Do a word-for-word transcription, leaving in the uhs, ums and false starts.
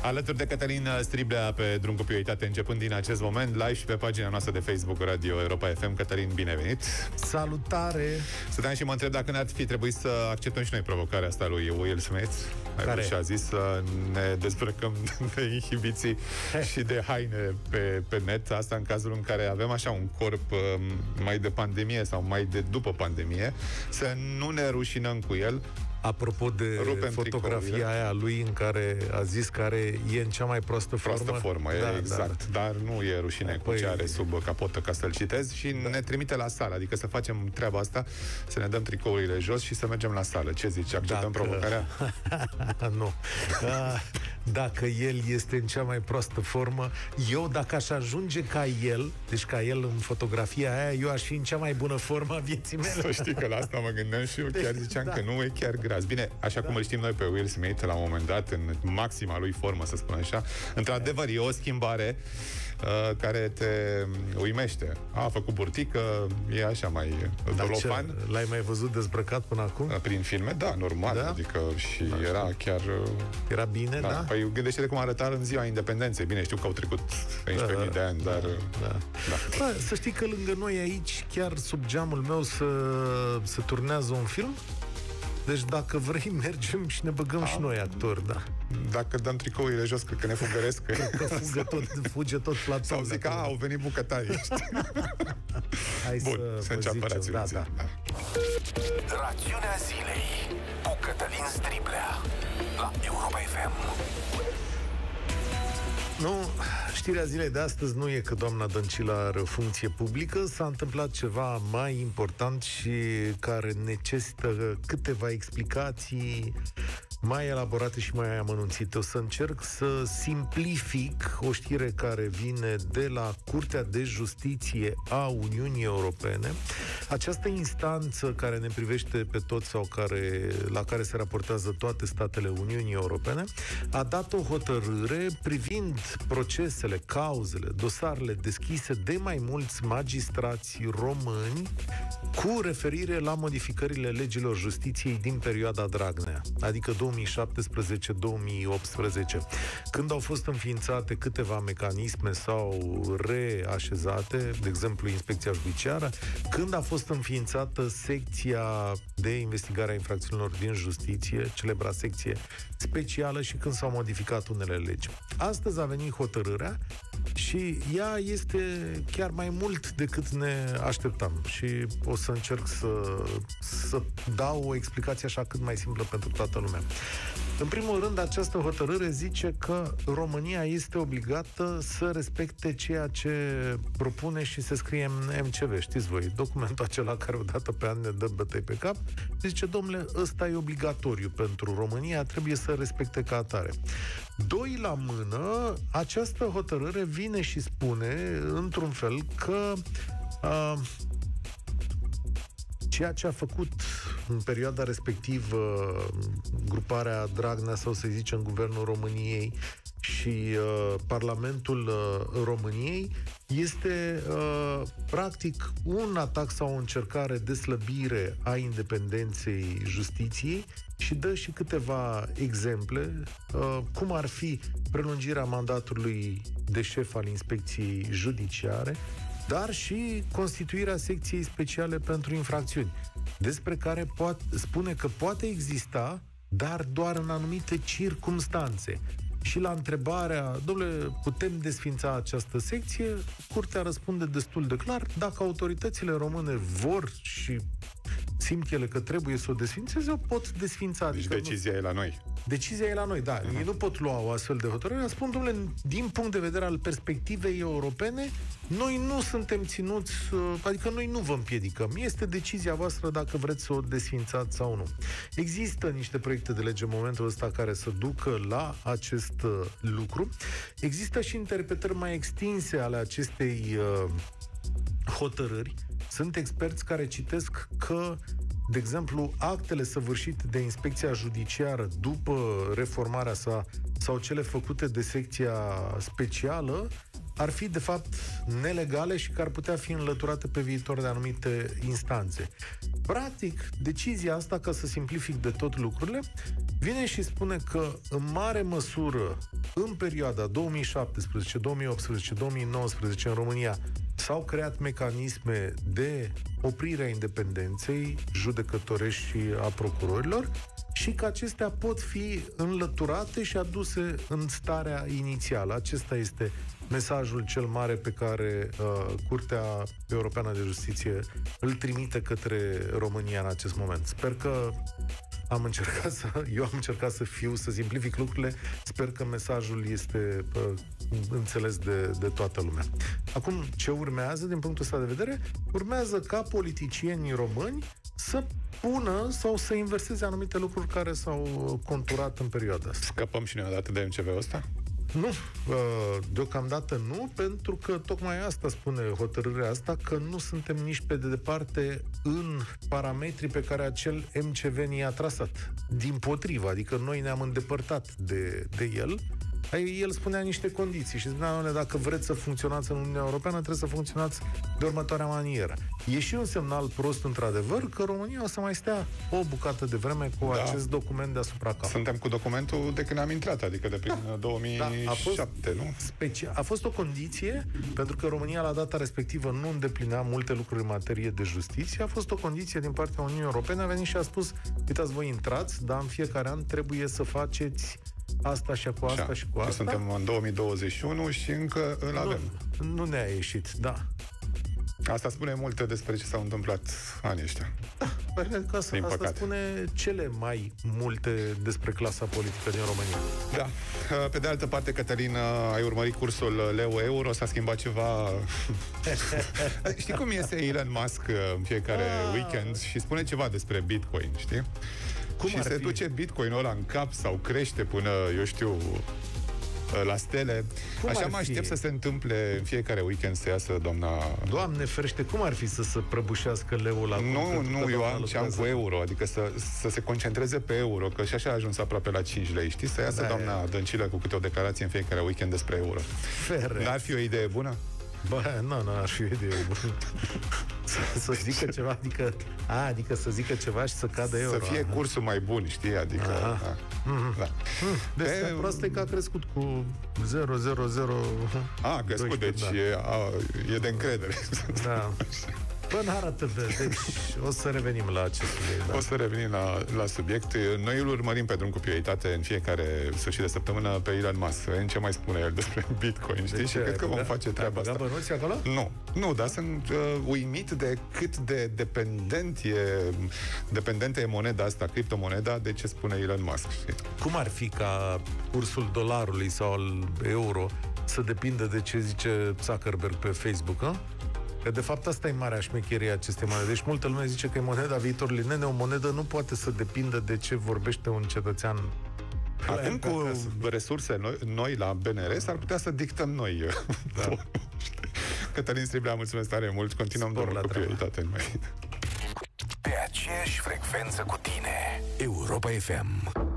Alături de Cătălin Striblea pe Drum cu Prioritate, începând din acest moment, live și pe pagina noastră de Facebook Radio Europa F M. Cătălin, bine venit! Salutare! Stăteam și mă întreb dacă n-ar fi trebuit să acceptăm și noi provocarea asta lui Will Smith, care și-a zis să ne dezbrăcăm de inhibiții și de haine pe, pe net, asta în cazul în care avem așa un corp mai de pandemie sau mai de după pandemie, să nu ne rușinăm cu el. Apropo de Rupem fotografia tricourile aia lui în care a zis că are, e în cea mai proastă formă. Proastă formă, da, e exact. Da. Dar nu e rușine Apoi... cu ce are sub capotă, ca să-l citez. Și da. ne trimite la sală, adică să facem treaba asta, să ne dăm tricourile jos și să mergem la sală. Ce zici? Acceptăm Dacă... provocarea? Nu. Dacă el este în cea mai proastă formă, eu dacă aș ajunge ca el, deci ca el în fotografia aia, eu aș fi în cea mai bună formă a vieții mele. Să știi că la asta mă gândeam și eu deci, chiar ziceam da. că nu e chiar gras. Bine, așa da. cum îl știm noi pe Will Smith, la un moment dat, în maxima lui formă, să spun așa, într-adevăr, e o schimbare uh, care te uimește. A, a făcut burtică, e așa mai dolofan. L-ai mai văzut dezbrăcat până acum? Prin filme, da, normal. Da? Adică și da, era chiar... Uh, era bine, da? da? Păi gândește-te cum arăta în ziua independenței. Bine, știu că au trecut treisprezece mii da, de ani, dar... Da. Da. Da. Da, să știi că lângă noi aici, chiar sub geamul meu, să, să turnează un film. Deci dacă vrei, mergem și ne băgăm A, și noi actori, da. Dacă dăm tricourile jos, cred că ne fugăresc. Cred că fugă tot, fuge tot platou. Sau zic, a, au venit bucătarii. Hai Bun, să, să înceapă rațiunea da, da. Rațiunea zilei cu Cătălin Striblea la Europa F M. Nu, știrea zilei de astăzi nu e că doamna Dăncilă are o funcție publică, s-a întâmplat ceva mai important și care necesită câteva explicații mai elaborate și mai amănunțite. O să încerc să simplific o știre care vine de la Curtea de Justiție a Uniunii Europene. Această instanță care ne privește pe toți sau care, la care se raportează toate statele Uniunii Europene, a dat o hotărâre privind procesele, cauzele, dosarele deschise de mai mulți magistrați români cu referire la modificările legilor justiției din perioada Dragnea, adică două mii șaptesprezece două mii optsprezece, când au fost înființate câteva mecanisme sau reașezate, de exemplu Inspecția Judiciară, când a fost înființată secția de investigare a infracțiunilor din justiție, celebra secție specială, și când s-au modificat unele legi. Astăzi a venit hotărârea și ea este chiar mai mult decât ne așteptam și o să încerc să, să dau o explicație așa cât mai simplă pentru toată lumea. În primul rând, această hotărâre zice că România este obligată să respecte ceea ce propune și se scrie în M C V. Știți voi, documentul acela care o dată pe an ne dă bătăi pe cap, zice, domnule, ăsta e obligatoriu pentru România, trebuie să respecte ca atare. Doi la mână, această hotărâre vine și spune, într-un fel, că uh, ceea ce a făcut în perioada respectivă gruparea Dragnea, sau să zicem Guvernul României și uh, Parlamentul uh, României, este uh, practic un atac sau o încercare de slăbire a independenței justiției și dă și câteva exemple, uh, cum ar fi prelungirea mandatului de șef al Inspecției Judiciare, dar și constituirea secției speciale pentru infracțiuni, despre care poate, spune că poate exista, dar doar în anumite circumstanțe. Și la întrebarea, dom'le, putem desfința această secție, Curtea răspunde destul de clar, dacă autoritățile române vor și simt ele că trebuie să o desfințeze, o pot desfința. Deci adică decizia nu... e la noi. Decizia e la noi, da. Uh-huh. Ei nu pot lua o astfel de hotărâre. Spun, domnule, din punct de vedere al perspectivei europene, noi nu suntem ținuți, adică noi nu vă împiedicăm. Este decizia voastră dacă vreți să o desfințați sau nu. Există niște proiecte de lege în momentul ăsta care să ducă la acest lucru. Există și interpretări mai extinse ale acestei uh, hotărâri. Sunt experți care citesc că, de exemplu, actele săvârșite de Inspecția Judiciară după reformarea sa sau cele făcute de secția specială ar fi de fapt nelegale și că ar putea fi înlăturate pe viitor de anumite instanțe. Practic, decizia asta, ca să simplific de tot lucrurile, vine și spune că în mare măsură în perioada două mii șaptesprezece, două mii optsprezece, două mii nouăsprezece în România s-au creat mecanisme de oprire a independenței judecătorești și a procurorilor și că acestea pot fi înlăturate și aduse în starea inițială. Acesta este mesajul cel mare pe care uh, Curtea Europeană de Justiție îl trimite către România în acest moment. Sper că am încercat să, eu am încercat să fiu, să simplific lucrurile. Sper că mesajul este uh, înțeles de, de toată lumea. Acum, ce urmează din punctul ăsta de vedere? Urmează ca politicienii români să pună sau să inverseze anumite lucruri care s-au conturat în perioada asta. Scăpăm și noi odată de M C V-ul ăsta? Nu, deocamdată nu, pentru că tocmai asta spune hotărârea asta, că nu suntem nici pe de departe în parametrii pe care acel M C V ni-a trasat. Dimpotrivă, adică noi ne-am îndepărtat de, de el. El spunea niște condiții și spunea, dacă vreți să funcționați în Uniunea Europeană, trebuie să funcționați de următoarea manieră. E și un semnal prost, într-adevăr, că România o să mai stea o bucată de vreme cu da. acest document deasupra cap. Suntem cu documentul de când am intrat, adică de prin da. două mii șapte, da. A fost nu? Specia- a fost o condiție, pentru că România la data respectivă nu îndeplinea multe lucruri în materie de justiție, a fost o condiție din partea Uniunii Europene, a venit și a spus, uitați, voi intrați, dar în fiecare an trebuie să faceți asta și cu asta și cu asta. Suntem în două mii douăzeci și unu și încă îl avem. Nu, nu ne-a ieșit, da. Asta spune multe despre ce s-au întâmplat anii ăștia. Da, că asta, asta spune cele mai multe despre clasa politică din România. Da. Pe de altă parte, Cătălin, ai urmărit cursul leu-euro, s-a schimbat ceva... Știi cum iese Elon Musk în fiecare ah. weekend și spune ceva despre Bitcoin, știi? Cum și se fi? duce Bitcoin-ul ăla în cap sau crește până, eu știu, la stele. Cum Așa mă aștept să se întâmple în fiecare weekend să iasă doamna... Doamne ferește, cum ar fi să se prăbușească leul la Nu, nu, eu am ce am cu euro, adică să, să se concentreze pe euro, că și așa a ajuns aproape la cinci lei, știi? Să iasă da, doamna Dăncilă cu câte o declarație în fiecare weekend despre euro. Fere. N-ar fi o idee bună? Bă, nu, nu, ar fi o idee bună. să, să zică ceva, adică, a, adică să zică ceva și să cadă euro. Să fie cursul mai bun, știi? Adică, da. Mm-hmm. Da. Mm. Deci, e, proastă e că a crescut cu zero virgulă zero zero. A, a crescut, deci da. e, a, e de încredere. Da. Până arată de, deci o să revenim la acest subiect. Da. O să revenim la, la subiect. Noi îl urmărim pe drum cu prioritate în fiecare sfârșit de săptămână pe Elon Musk. În ce mai spune el despre Bitcoin, știi? Și cred că vom face treaba asta. Bănuți acolo? Nu, nu, dar sunt uh, uimit de cât de dependent e, dependentă e moneda asta, criptomoneda, de ce spune Elon Musk, știi? Cum ar fi ca cursul dolarului sau al euro să depindă de ce zice Zuckerberg pe Facebook, a? Că de fapt asta e marea șmecherie a acestei monede. Deci multă lume zice că e moneda viitorului. Nene, o monedă nu poate să depindă de ce vorbește un cetățean. Acum cu resurse noi, noi la B N R s-ar putea să dictăm noi. Da. Cătălin Striblea, mulțumesc tare mult. Continuăm doar cu prioritate. Pe aceeași frecvență cu tine, Europa F M.